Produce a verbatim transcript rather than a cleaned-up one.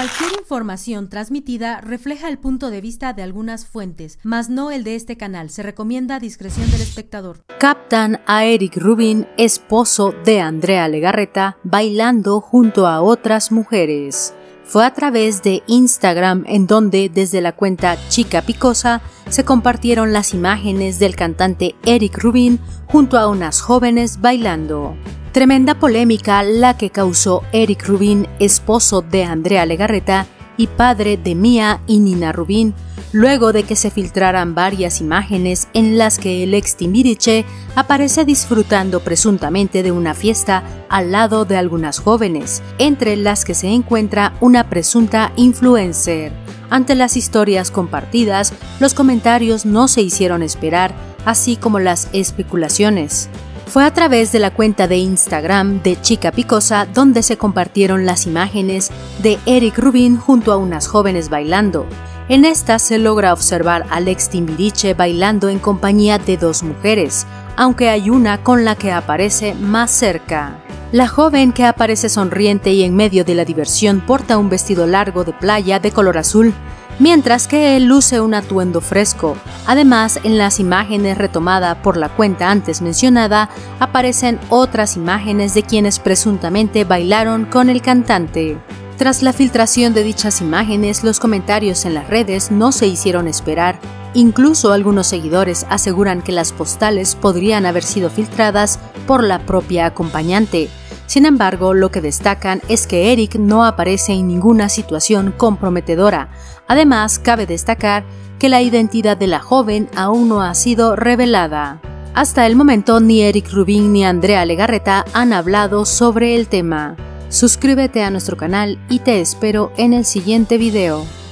Cualquier información transmitida refleja el punto de vista de algunas fuentes, mas no el de este canal. Se recomienda discreción del espectador. Captan a Eric Rubin, esposo de Andrea Legarreta, bailando junto a otras mujeres. Fue a través de Instagram en donde desde la cuenta Chica Picosa se compartieron las imágenes del cantante Eric Rubin junto a unas jóvenes bailando. Tremenda polémica la que causó Eric Rubin, esposo de Andrea Legarreta y padre de Mía y Nina Rubin, luego de que se filtraran varias imágenes en las que el ex Timbiriche aparece disfrutando presuntamente de una fiesta al lado de algunas jóvenes, entre las que se encuentra una presunta influencer. Ante las historias compartidas, los comentarios no se hicieron esperar, así como las especulaciones. Fue a través de la cuenta de Instagram de Chica Picosa donde se compartieron las imágenes de Eric Rubin junto a unas jóvenes bailando. En esta se logra observar al ex Timbiriche bailando en compañía de dos mujeres, aunque hay una con la que aparece más cerca. La joven que aparece sonriente y en medio de la diversión porta un vestido largo de playa de color azul, mientras que él luce un atuendo fresco. Además, en las imágenes retomadas por la cuenta antes mencionada, aparecen otras imágenes de quienes presuntamente bailaron con el cantante. Tras la filtración de dichas imágenes, los comentarios en las redes no se hicieron esperar. Incluso algunos seguidores aseguran que las postales podrían haber sido filtradas por la propia acompañante. Sin embargo, lo que destacan es que Eric no aparece en ninguna situación comprometedora. Además, cabe destacar que la identidad de la joven aún no ha sido revelada. Hasta el momento, ni Eric Rubin ni Andrea Legarreta han hablado sobre el tema. Suscríbete a nuestro canal y te espero en el siguiente video.